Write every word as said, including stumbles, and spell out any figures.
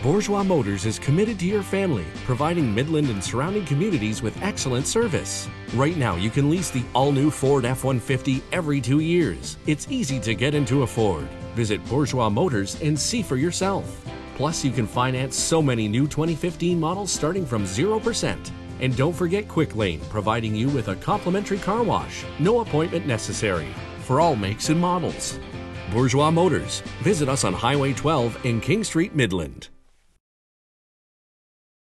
Bourgeois Motors is committed to your family, providing Midland and surrounding communities with excellent service. Right now, you can lease the all-new Ford F one fifty every two years. It's easy to get into a Ford. Visit Bourgeois Motors and see for yourself. Plus, you can finance so many new twenty fifteen models starting from zero percent. And don't forget Quick Lane, providing you with a complimentary car wash. No appointment necessary. For all makes and models. Bourgeois Motors. Visit us on Highway twelve in King Street, Midland.